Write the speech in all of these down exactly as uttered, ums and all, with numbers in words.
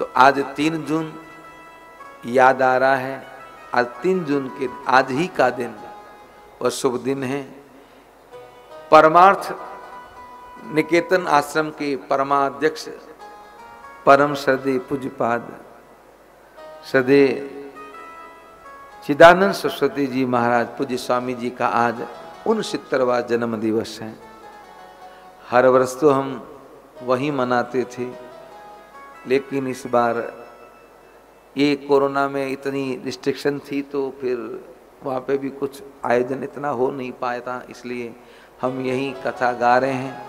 तो आज तीन जून याद आ रहा है। आज तीन जून के आज ही का दिन और शुभ दिन है। परमार्थ निकेतन आश्रम के परमाध्यक्ष परम श्रद्धेय पूज्यपाद श्रद्धेय चिदानंद सरस्वती जी महाराज पूज्य स्वामी जी का आज उनसत्तरवां जन्म दिवस है। हर वर्ष तो हम वहीं मनाते थे, लेकिन इस बार ये कोरोना में इतनी रिस्ट्रिक्शन थी तो फिर वहाँ पे भी कुछ आयोजन इतना हो नहीं पाया था, इसलिए हम यही कथा गा रहे हैं।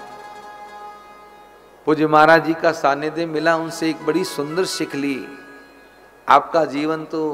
पूज्य महाराज जी का सानिध्य मिला, उनसे एक बड़ी सुंदर सीख ली। आपका जीवन तो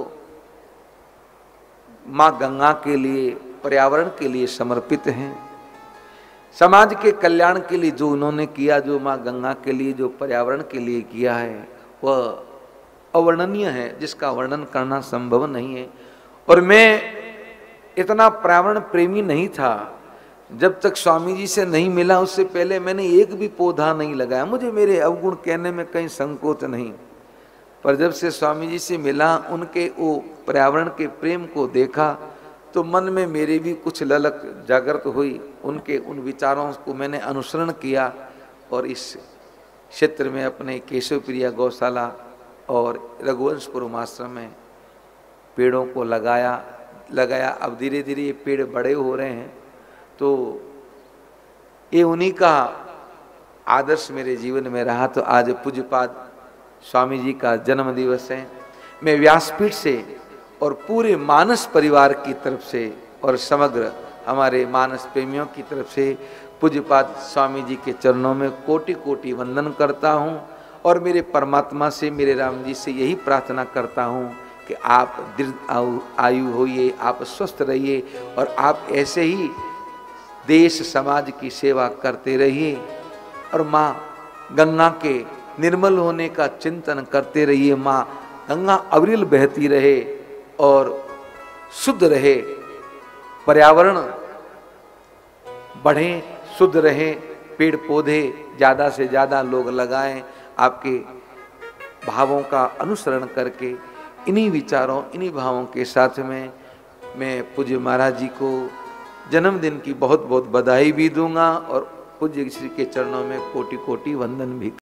माँ गंगा के लिए, पर्यावरण के लिए समर्पित है। समाज के कल्याण के लिए जो उन्होंने किया, जो माँ गंगा के लिए, जो पर्यावरण के लिए किया है, वह अवर्णनीय है, जिसका वर्णन करना संभव नहीं है। और मैं इतना पर्यावरण प्रेमी नहीं था, जब तक स्वामी जी से नहीं मिला उससे पहले मैंने एक भी पौधा नहीं लगाया। मुझे मेरे अवगुण कहने में कहीं संकोच नहीं, पर जब से स्वामी जी से मिला, उनके वो पर्यावरण के प्रेम को देखा तो मन में मेरे भी कुछ ललक जागृत हुई। उनके उन विचारों को मैंने अनुसरण किया और इस क्षेत्र में अपने केशव प्रिया गौशाला और रघुवंशपुरम आश्रम में पेड़ों को लगाया लगाया अब धीरे धीरे ये पेड़ बड़े हो रहे हैं। तो ये उन्हीं का आदर्श मेरे जीवन में रहा। तो आज पूज्यपाद स्वामी जी का जन्म दिवस है। मैं व्यासपीठ से और पूरे मानस परिवार की तरफ से और समग्र हमारे मानस प्रेमियों की तरफ से पूज्यपाद स्वामी जी के चरणों में कोटि कोटि वंदन करता हूँ और मेरे परमात्मा से, मेरे राम जी से यही प्रार्थना करता हूँ कि आप दीर्घ आयु होइए, आप स्वस्थ रहिए और आप ऐसे ही देश समाज की सेवा करते रहिए और माँ गंगा के निर्मल होने का चिंतन करते रहिए। माँ गंगा अविरल बहती रहे और शुद्ध रहे, पर्यावरण बढ़े, शुद्ध रहे, पेड़ पौधे ज़्यादा से ज़्यादा लोग लगाएं। आपके भावों का अनुसरण करके, इन्हीं विचारों, इन्हीं भावों के साथ में मैं पूज्य महाराज जी को जन्मदिन की बहुत बहुत बधाई भी दूंगा और पूज्य श्री के चरणों में कोटि कोटि वंदन भी।